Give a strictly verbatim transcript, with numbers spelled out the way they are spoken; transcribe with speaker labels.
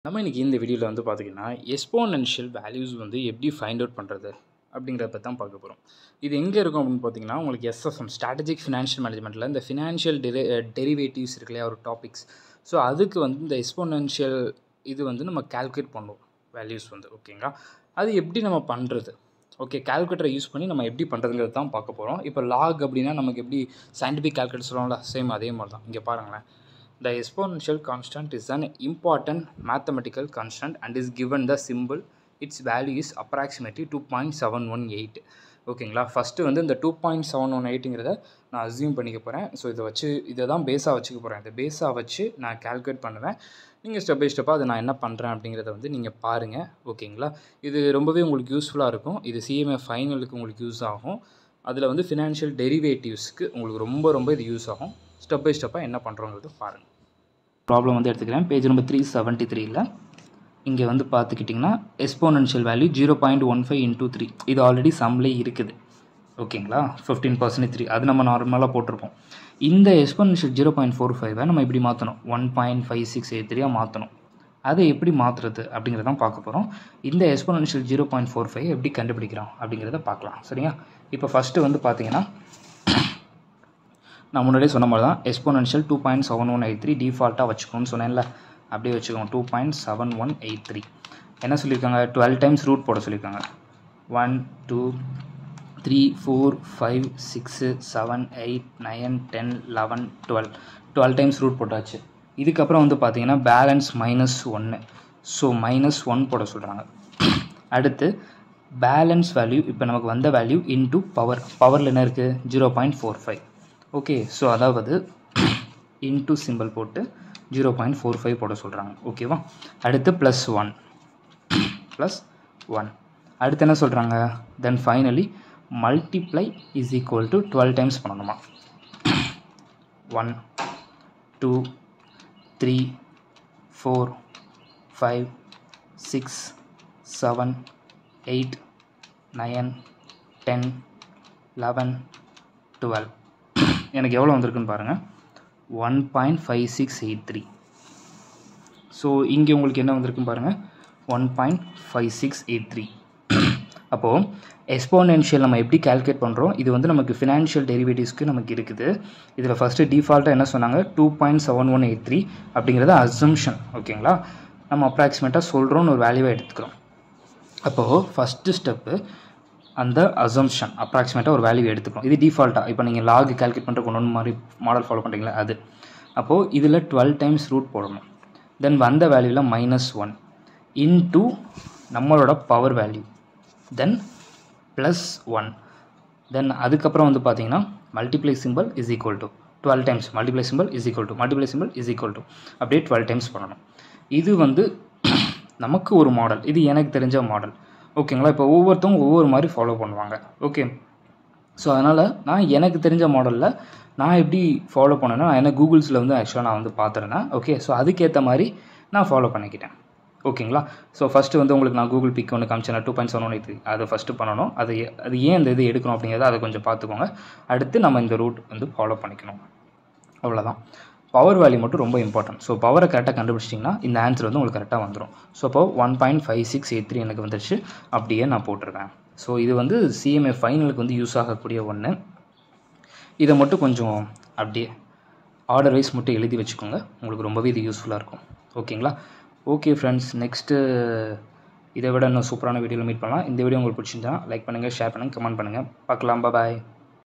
Speaker 1: நம்ம இன்னைக்கு இந்த வீடியோவில் வந்து பார்த்திங்கன்னா எக்ஸ்போனென்ஷியல் வேல்யூஸ் வந்து எப்படி ஃபைண்ட் அவுட் பண்ணுறது அப்படிங்கிறத பற்றி தான் பார்க்க போகிறோம். இது எங்கே இருக்கும் அப்படின்னு பார்த்தீங்கன்னா உங்களுக்கு எஸ்எஃப்எம் ஸ்ட்ராட்டஜிக் ஃபினான்ஷியல் மேனேஜ்மெண்ட்டில் இந்த ஃபினான்ஷியல் டெரி டெரிவேட்டிவ்ஸ் இருக்கு இல்லையா ஒரு டாபிக்ஸ். ஸோ அதுக்கு வந்து இந்த எக்ஸ்போனென்ஷியல் இது வந்து நம்ம கால்குலேட் பண்ணுவோம் வேல்யூஸ் வந்து ஓகேங்களா. அது எப்படி நம்ம பண்ணுறது ஓகே கால்குலேட்டரை யூஸ் பண்ணி நம்ம எப்படி பண்ணுறதுங்கிறது தான் பார்க்க போகிறோம். இப்போ லாக் அப்படின்னா நமக்கு எப்படி சயின்டிஃபிக் கால்குலேட்டர் சொல்லுவோம்ல சேம் அதே மாதிரி தான். இங்கே பாருங்களேன். The exponential constant is an important mathematical constant and is given the symbol. Its value is approximately two point seven one eight. ஓகேங்களா. ஃபஸ்ட்டு வந்து இந்த டூ பாயிண்ட் செவன் ஒன் எயிட்டுங்கிறத நான் அஸ்யூம் பண்ணிக்க போகிறேன். ஸோ இதை வச்சு இதை தான் பேஸாக வச்சுக்க போகிறேன். இதை பேஸாக வச்சு நான் கால்குலேட் பண்ணுவேன். நீங்கள் ஸ்டெப் பை ஸ்டெப்பாக அதை நான் என்ன பண்ணுறேன் அப்படிங்கிறத வந்து நீங்கள் பாருங்கள் ஓகேங்களா. இது ரொம்பவே உங்களுக்கு யூஸ்ஃபுல்லாக இருக்கும். இது சிஎம்ஏ ஃபைனலுக்கு உங்களுக்கு யூஸ் ஆகும். அதில் வந்து ஃபினான்ஷியல் டெரிவேட்டிவ்ஸ்க்கு உங்களுக்கு ரொம்ப ரொம்ப இது யூஸ் ஆகும். ஸ்டெப் பை ஸ்டெப்பாக என்ன பண்ணுறோங்கிறது பாருங்கள். ப்ராப்ளம் வந்து எடுத்துக்கிறேன். பேஜ் நம்பர் த்ரீ செவன்ட்டி த்ரீல இங்கே வந்து பார்த்துக்கிட்டிங்கன்னா exponential value zero point one five into three இது ஆல்ரெடி சம்லே இருக்குது ஓகேங்களா. ஃபிஃப்டீன் பர்சன்டேஜ் த்ரீ அது நம்ம நார்மலாக போட்டிருப்போம். இந்த எக்ஸ்போனென்ஷியல் ஜீரோ பாயிண்ட் ஃபோர் ஃபைவை நம்ம எப்படி மாற்றணும் one point five six eight த்ரீயாக மாற்றணும். அதை எப்படி மாற்றுறது அப்படிங்கிறதான் பார்க்க போகிறோம். இந்த exponential zero point four five எப்படி கண்டுபிடிக்கிறோம் அப்படிங்கிறத பார்க்கலாம் சரியா. இப்போ ஃபஸ்ட்டு வந்து பார்த்தீங்கன்னா நான் முன்னாடியே சொன்ன மாதிரி தான் exponential two point seven one eight three டிஃபால்ட்டாக வச்சுக்கணும்னு சொன்னேன்ல, அப்படியே வச்சுக்கோங்க. Two point seven one eight three என்ன சொல்லியிருக்காங்க, டுவெல் டைம்ஸ் ரூட் போட சொல்லியிருக்காங்க. One two three four five six seven eight nine ten eleven twelve twelve times root போட்டாச்சு. இதுக்கப்புறம் வந்து பார்த்தீங்கன்னா பேலன்ஸ் மைனஸ் ஒன்று, ஸோ மைனஸ் ஒன் போட சொல்கிறாங்க. அடுத்து பேலன்ஸ் வேல்யூ இப்போ நமக்கு வந்த வேல்யூ இன்டூ பவர், பவரில் என்ன இருக்குது zero point four five okay. So அதாவது இன்டூ சிம்பிள் போட்டு ஜீரோ பாயிண்ட் ஃபோர் ஃபைவ் போட சொல்கிறாங்க ஓகேவா. அடுத்து ப்ளஸ் ஒன் ப்ளஸ் ஒன் அடுத்து என்ன சொல்கிறாங்க, then finally multiply is equal to twelve times பண்ணணுமா. One two three four five six seven eight nine ten eleven twelve எனக்கு எவ்வளோ வந்திருக்குன்னு பாருங்கள், one point five six eight three. So இங்கே உங்களுக்கு என்ன வந்திருக்குன்னு பாருங்கள், one point five six eight three. அப்போது எக்ஸ்போனென்ஷியல் நம்ம எப்படி கால்குலேட் பண்ணுறோம், இது வந்து நமக்கு ஃபினான்ஷியல் டெரிவேட்டிவ்ஸ்க்கு நமக்கு இருக்குது. இதில் ஃபஸ்ட்டு டிஃபால்ட்டாக என்ன சொன்னாங்க, two point seven one eight three அப்படிங்கிறது அசம்ஷன் ஓகேங்களா. நம்ம அப்ராக்சிமேட்டாக சொல்கிறோன்னு ஒரு வேல்யூவாக எடுத்துக்கிறோம். அப்போது ஃபஸ்ட்டு ஸ்டெப்பு அந்த அசம்ஷன் அப்ராக்சிமேட்டாக ஒரு வேல்யூ எடுத்துக்கணும். இது டிஃபால்ட்டாக இப்போ நீங்கள் லாக் கால்குலேட் பண்ணுற ஒன்று மாதிரி மாடல் ஃபாலோ பண்ணுறீங்களா அது. அப்போது இதில் டுவெல் டைம்ஸ் ரூட் போடணும். தென் வந்த வேல்யூவில் மைனஸ் ஒன் இன்டூ நம்மளோட power value, then plus one, then அதுக்கப்புறம் வந்து பார்த்தீங்கன்னா multiply simple is equal to twelve times, multiply simple is equal to multiply simple is equal to அப்படியே டுவெல் டைம்ஸ் பண்ணணும். இது வந்து நமக்கு ஒரு மாடல், இது எனக்கு தெரிஞ்ச மாடல் ஓகேங்களா. இப்போ ஒவ்வொருத்தவங்க ஒவ்வொரு மாதிரி ஃபாலோ பண்ணுவாங்க ஓகே. ஸோ அதனால் நான் எனக்கு தெரிஞ்ச மாடலில் நான் எப்படி ஃபாலோ பண்ணேன்னா, நான் என்ன கூகுள்ஸில் வந்து ஆக்சுவலாக நான் வந்து பார்த்துருந்தேன் ஓகே. ஸோ அதுக்கேற்ற மாதிரி நான் ஃபாலோ பண்ணிக்கிட்டேன் ஓகேங்களா. ஸோ ஃபஸ்ட்டு வந்து உங்களுக்கு நான் கூகுள் பிக் ஒன்று காமிச்சேன் two point seven one eight அதை ஃபஸ்ட்டு பண்ணணும். அது அது ஏன் இந்த இது எடுக்கணும் அப்படிங்கிறத அதை கொஞ்சம் பார்த்துக்கோங்க. அடுத்து நம்ம இந்த ரூட் வந்து ஃபாலோ பண்ணிக்கணும் அவ்வளோதான். பவர் வேல்யூ மட்டும் ரொம்ப இம்பார்ட்டன்ட். ஸோ பவரை கரெக்டாக கண்டுபிடிச்சிட்டிங்கன்னா இந்த ஆன்சர் வந்து உங்களுக்கு கரெக்டாக வந்துடும். ஸோ அப்போ one point five six eight three எனக்கு வந்துடுச்சு, அப்படியே நான் போட்டிருக்கேன். ஸோ இது வந்து சிஎம்ஏ ஃபைனலுக்கு வந்து யூஸ் ஆகக்கூடிய ஒன்று. இதை மட்டும் கொஞ்சம் அப்படியே ஆர்டர் வைஸ் மட்டும் எழுதி வச்சுக்கோங்க, உங்களுக்கு ரொம்பவே இது யூஸ்ஃபுல்லாக இருக்கும் ஓகேங்களா. ஓகே ஃப்ரெண்ட்ஸ், நெக்ஸ்ட்டு இதை விட இன்னும் சூப்பரான வீடியோவில் மீட் பண்ணலாம். இந்த வீடியோ உங்களுக்கு பிடிச்சிருந்தா லைக் பண்ணுங்கள், ஷேர் பண்ணுங்கள், கமெண்ட் பண்ணுங்கள். பார்க்கலாம், பாய்.